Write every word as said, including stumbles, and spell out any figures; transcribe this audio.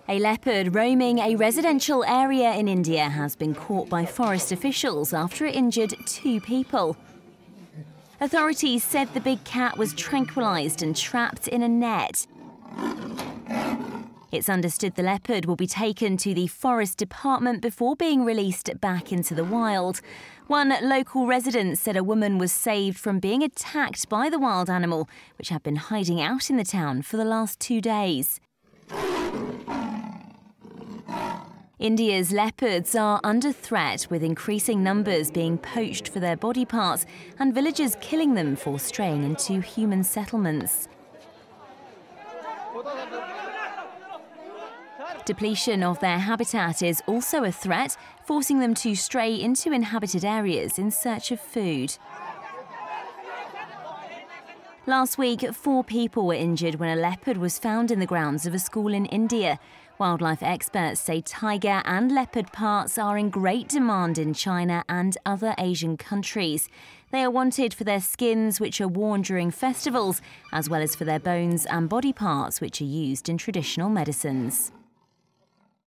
A leopard roaming a residential area in India has been caught by forest officials after it injured two people. Authorities said the big cat was tranquilised and trapped in a net. It's understood the leopard will be taken to the Forest Department before being released back into the wild. One local resident said a woman was saved from being attacked by the wild animal, which had been hiding out in the town for the last two days. India's leopards are under threat, with increasing numbers being poached for their body parts and villagers killing them for straying into human settlements. Depletion of their habitat is also a threat, forcing them to stray into inhabited areas in search of food. Last week, four people were injured when a leopard was found in the grounds of a school in India. Wildlife experts say tiger and leopard parts are in great demand in China and other Asian countries. They are wanted for their skins, which are worn during festivals, as well as for their bones and body parts, which are used in traditional medicines.